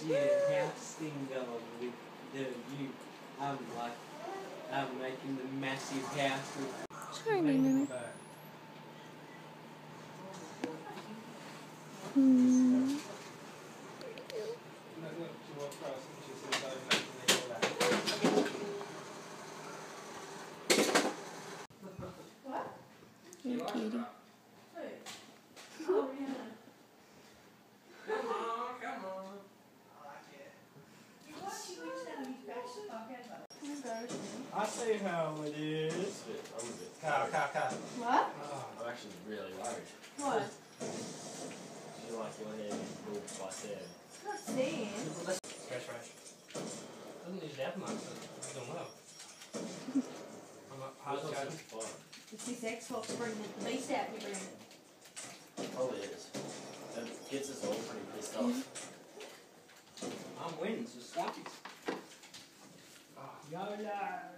your house thing going with you making the massive house with Sorry, Mimi. Hmm. What? You're a cutie. Oh, yeah. Come on. I see how it is. Car. What? I'm actually really worried. What? You're like your hair is pulled by Sam. It's not sand. Fresh. Doesn't need that much, but it's doing well. I'm up hard How's coding. fun? It's his ex-box bringing the beast out, you bring it. Probably is. It gets us all pretty pissed off. I'm winning, so stop it. YOLO!